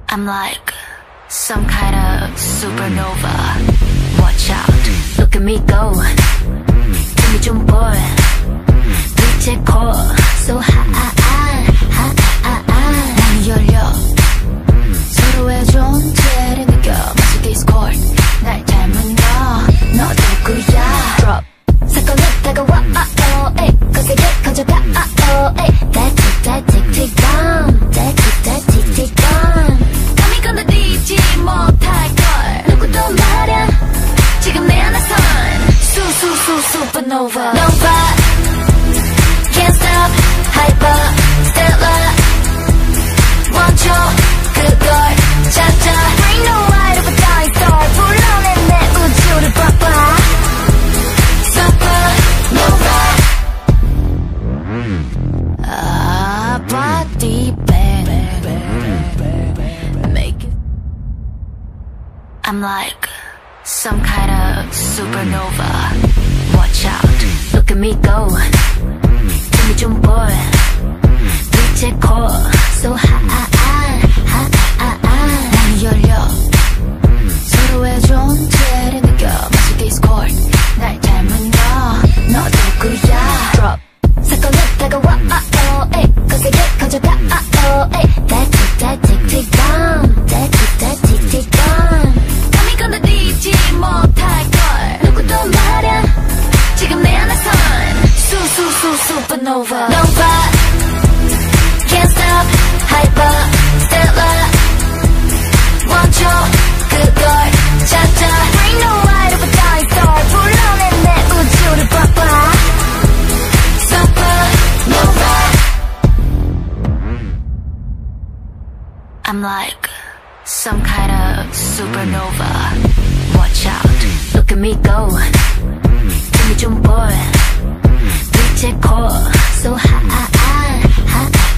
I'm like some kind of supernova. Watch out, look at me go. 힘이 좀 보여. 빛의 core so high. 문이 열려. 서로의 존재를 느껴. 마치 Discord. 날 닮은 너 누구야? Drop. 사건이 다가와. 거세게 커져가. That tick bomb. That tick bomb. 감히 건드리지 못할걸. 누구도 말야. 지금 내 안에선 supernova. Nova. Can't stop. Hyper. Stellar. 멈춰. 그걸 찾아. Bring the light of a dying star. 불러내 내 우주를 봐봐. Supernova. Body bang. Make it. I'm like some kind of supernova. Watch out, look at me go. 힘이 좀 보여. 빛의 core so high. 문이 열려. 서로의 존재를 느껴. 마치 Discord. 날 닮은 너 누구야? Drop. 사건이 다가와. 거세게 커져가. That tick bomb. That tick bomb. 감히 건드리지 못할걸. 누구도 말야. 지금 내 안에선 supernova. Nova. Can't stop. Hyper. Stellar. 멈춰. 그걸 찾아. Bring the light of a dying star. 불러내 내 우주를 봐봐. Supernova. I'm like some kind of supernova. Watch out, look at me go. 힘이 좀 보여. 빛의 core so high.